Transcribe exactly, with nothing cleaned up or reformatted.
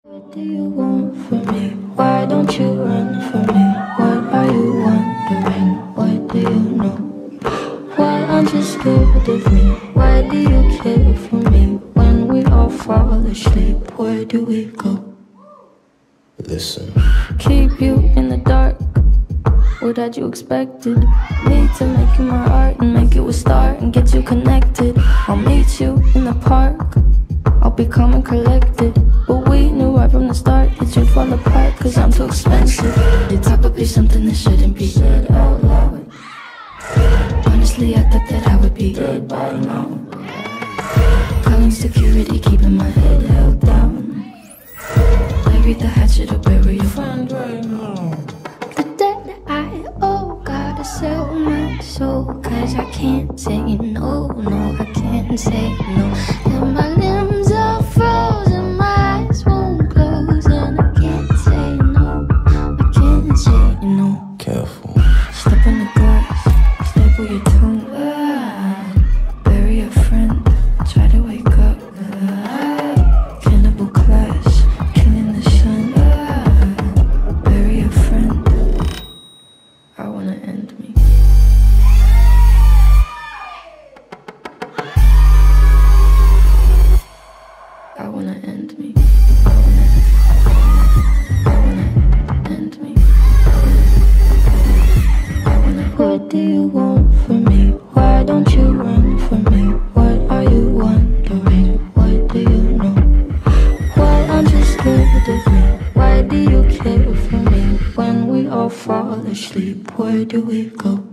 What do you want from me? Why don't you run from me? What are you wondering? What do you know? Why aren't you scared of me? Why do you care for me? When we all fall asleep, where do we go? Listen. Keep you in the dark. What had you expected? Me to make you my art and make you a star and get you connected. I'll meet you in the park. I'll be calm and collected. But we knew right from the start that you'd fall apart, cause I'm too expensive. It's probably something that shouldn't be said out loud. Honestly, I thought that I would be dead by now. Calling security, keeping my head held down. Bury the hatchet or bury your friend right now. The debt I owe, gotta sell my soul, cause I can't say no, no, I can't say no. And my limbs are frozen, my eyes won't close, and I can't say no, I can't say no. Careful. Step in the glass, staple your tongue. Ah, bury a friend, try to wake up. Ah, cannibal clash, killing the sun. Ah, bury a friend. I wanna end me. I wanna end me. I wanna, I wanna end me. I wanna. What do you want from me? Why don't you run from me? What are you wondering? What do you know? Why aren't you scared of me? Why do you care for me? When we all fall asleep, where do we go?